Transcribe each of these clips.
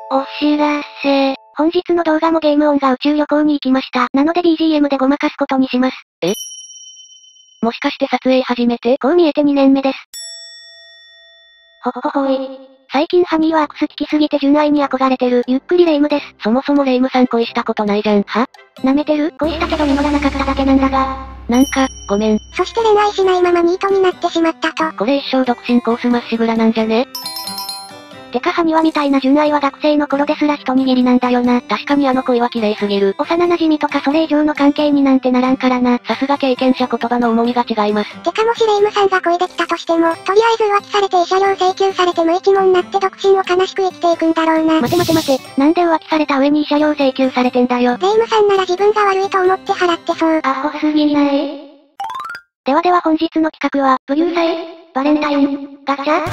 お知らせ。本日の動画もゲーム音が宇宙旅行に行きました。なので BGM でごまかすことにします。 もしかして撮影始めて？ こう見えて2年目です。ほほほほい。最近ハニーワークス聞きすぎて純愛に憧れてる。ゆっくりレ夢ムです。 そもそもレ夢ムさん恋したことないじゃん。は？ 舐めてる？恋したけど実らなかっただけなんだが。 なんか、ごめん。 そして恋愛しないままニートになってしまったと。 これ一生独身コースまっしぐらなんじゃね？ てかハニワみたいな純愛は学生の頃ですら一握りなんだよな。 確かにあの恋は綺麗すぎる。 幼馴染とかそれ以上の関係になんてならんからな。 さすが経験者言葉の重みが違います。 てかもしレ夢ムさんが恋できたとしても、とりあえず浮気されて慰謝料請求されて無一文になって独身を悲しく生きていくんだろうな。 待て。なんで浮気された上に慰謝料請求されてんだよ。 レ夢ムさんなら自分が悪いと思って払ってそう。 アホすぎない？では本日の企画は、ブリュー祭バレンタインガチャ？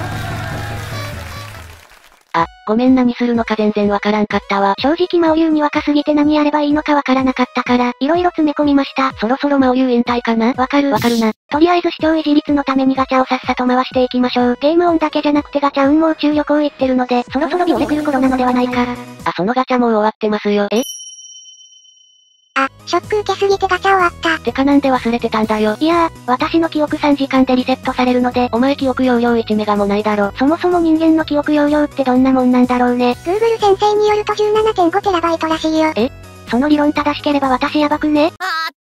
あ、ごめん何するのか全然わからんかったわ。 正直マオユーに若すぎて何やればいいのかわからなかったから、色々詰め込みました。 そろそろマオユー引退かな？わかるな。 とりあえず視聴維持率のためにガチャをさっさと回していきましょう。ゲーム音だけじゃなくてガチャ運も宇宙旅行行ってるので、そろそろビオレ来る頃なのではないか。 あ、そのガチャもう終わってますよ。 あ、ショック受けすぎてガチャ終わった。 てかなんで忘れてたんだよ。 いやー、私の記憶3時間でリセットされるので、 お前記憶容量1メガもないだろ。 そもそも人間の記憶容量ってどんなもんなんだろうね。 Google 先生によると 17.5TB らしいよ。 その理論正しければ私やばくね？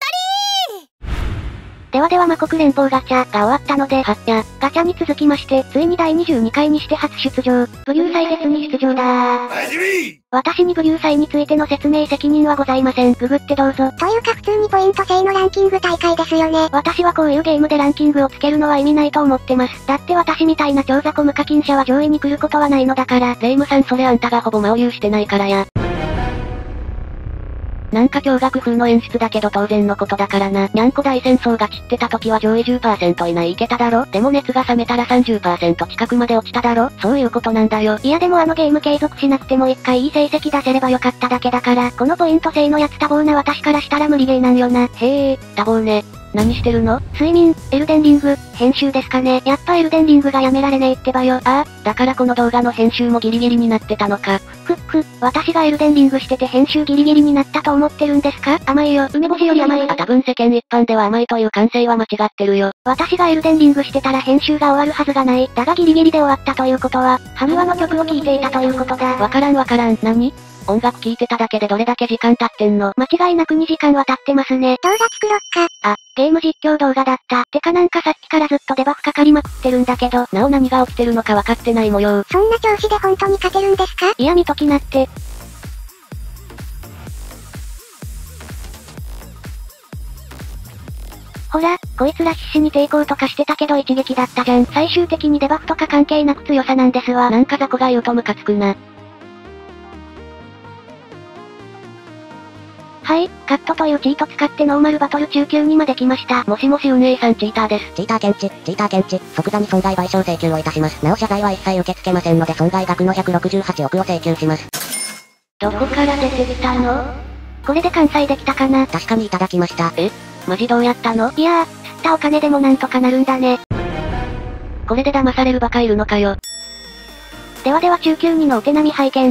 では魔国連邦ガチャが終わったので、ガチャに続きまして、ついに第22回にして初出場、ブリュー祭列に出場だー。私にブリュー祭についての説明責任はございません。ググってどうぞ。 というか普通にポイント制のランキング大会ですよね。 私はこういうゲームでランキングをつけるのは意味ないと思ってます。だって私みたいな超雑魚無課金者は上位に来ることはないのだから。 レ夢ムさんそれあんたがほぼマオユーしてないからや。なんか驚愕風の演出だけど当然のことだからな。にゃんこ大戦争が散ってた時は上位 10% 以内いけただろ。でも熱が冷めたら 30% 近くまで落ちただろ。そういうことなんだよ。 いやでもあのゲーム継続しなくても一回いい成績出せればよかっただけだから、このポイント制のやつ多忙な私からしたら無理ゲーなんよな。 へえ、多忙ね。何してるの？ 睡眠、エルデンリング、編集ですかね。やっぱエルデンリングがやめられねえってばよ。 ああ、だからこの動画の編集もギリギリになってたのか。 私がエルデンリングしてて編集ギリギリになったと思ってるんですか？甘いよ。梅干しより甘い。 多分世間一般では甘いという感性は間違ってるよ。 私がエルデンリングしてたら編集が終わるはずがない。だがギリギリで終わったということは、ハニワの曲を聴いていたということだ。 わからん。何？音楽聴いてただけでどれだけ時間経ってんの？ 間違いなく2時間は経ってますね。 動画作ろっか。 あ、ゲーム実況動画だった。てかなんかさっきからずっとデバフかかりまくってるんだけど、 なお何が起きてるのか分かってない模様。 そんな調子で本当に勝てるんですか？ いや見ときなって。ほら、こいつら必死に抵抗とかしてたけど一撃だったじゃん。最終的にデバフとか関係なく強さなんですわ。 なんか雑魚が言うとムカつくな。 はい、カットというチート使ってノーマルバトル中級にまで来ました。 もしもし運営さんチーターです。 チーター検知、即座に損害賠償請求をいたします。なお謝罪は一切受け付けませんので損害額の168億を請求します。 どこから出てきたの？これで完済できたかな？ 確かにいただきました。 マジどうやったの？ いやー、吸ったお金でもなんとかなるんだね。 これで騙されるバカいるのかよ。 では中級2のお手並み拝見。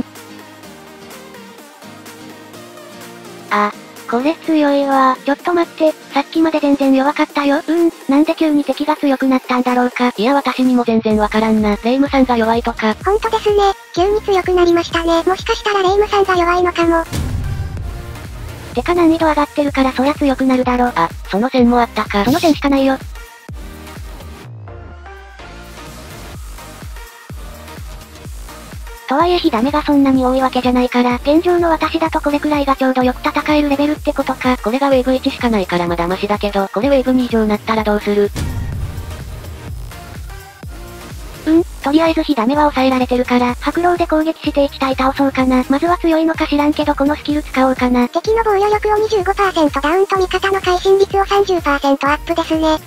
あ、これ強いわ。ちょっと待って、さっきまで全然弱かったよ。なんで急に敵が強くなったんだろうか。 いや私にも全然わからんな。レ夢ムさんが弱いとか。 ほんとですね。急に強くなりましたね。もしかしたらレ夢ムさんが弱いのかも。 てか難易度上がってるからそりゃ強くなるだろ。 あ、その線もあったか。 その線しかないよ。とはいえ火ダメがそんなに多いわけじゃないから、現状の私だとこれくらいがちょうどよく戦えるレベルってことか。 これがウェーブ1しかないからまだマシだけど、これウェーブ2以上なったらどうする？ とりあえず火ダメは抑えられてるから、白狼で攻撃して1体倒そうかな。まずは強いのか知らんけどこのスキル使おうかな。 敵の防御力を 25% ダウンと味方の会心率を 30% アップですね。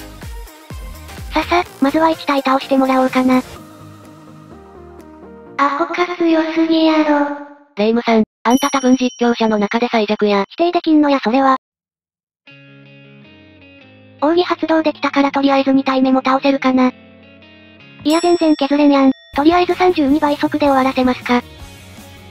まずは1体倒してもらおうかな。アホか強すぎやろ。 レ夢ムさん、あんた多分実況者の中で最弱や。 否定できんのやそれは。奥義発動できたからとりあえず2体目も倒せるかな。いや全然削れんやん。とりあえず32倍速で終わらせますか。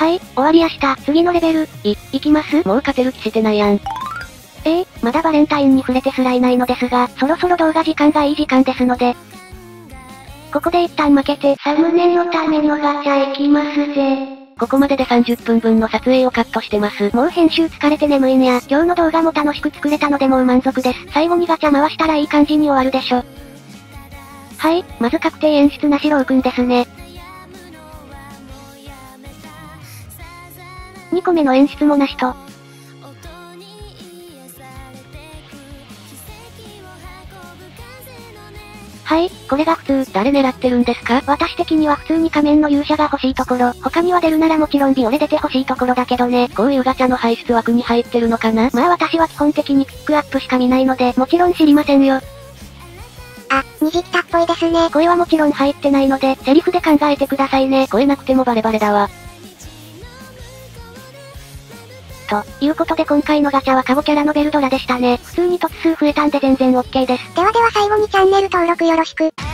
はい、終わりやした。次のレベル、いきます？ もう勝てる気してないやん。 まだバレンタインに触れてすらいないのですが、そろそろ動画時間がいい時間ですので。ここで一旦負けて、サムネのためのガチャ行きますぜ。 ここまでで30分分の撮影をカットしてます。 もう編集疲れて眠いんや。今日の動画も楽しく作れたのでもう満足です。最後にガチャ回したらいい感じに終わるでしょ。はい、まず確定演出なしろうくんですね。2個目の演出もなしと。はい、これが普通。 誰狙ってるんですか？ 私的には普通に仮面の勇者が欲しいところ。他には出るならもちろんビオレ出て欲しいところだけどね。 こういうガチャの排出枠に入ってるのかな？ まあ私は基本的にピックアップしか見ないので、もちろん知りませんよ。 あ、虹来たっぽいですね。 声はもちろん入ってないので、セリフで考えてくださいね。 声なくてもバレバレだわ。 ということで今回のガチャはカゴキャラのベルドラでしたね。普通に突数増えたんで全然 OK です。 では最後にチャンネル登録よろしく。